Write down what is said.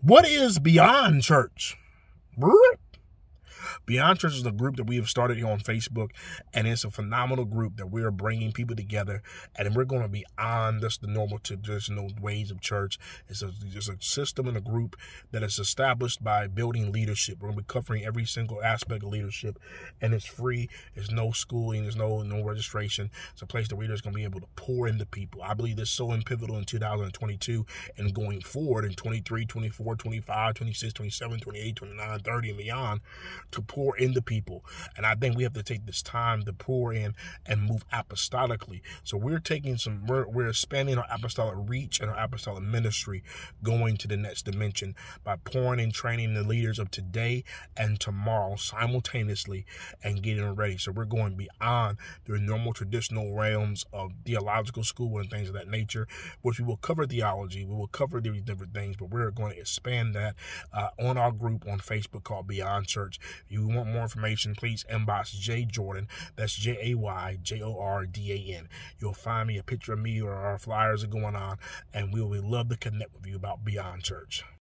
What is Beyond Church? Beyond Church is a group that we have started here on Facebook, and it's a phenomenal group that we are bringing people together, and we're going to be on just the normal traditional ways of church. It's a system and a group that is established by building leadership. We're going to be covering every single aspect of leadership, and it's free. There's no schooling. There's no registration. It's a place that we're just going to be able to pour into people. I believe this is so pivotal in 2022 and going forward in 23, 24, 25, 26, 27, 28, 29, 30, and beyond, to pour into people. And I think we have to take this time to pour in and move apostolically. So we're expanding our apostolic reach and our apostolic ministry, going to the next dimension by pouring and training the leaders of today and tomorrow simultaneously and getting ready. So we're going beyond the normal traditional realms of theological school and things of that nature, which we will cover theology, we will cover these different things, but we're going to expand that on our group on Facebook called Beyond Church. If you want more information, please inbox Jay Jordan. That's JayJordan. You'll find me a picture of me, or our flyers are going on, and we would love to connect with you about Beyond Church.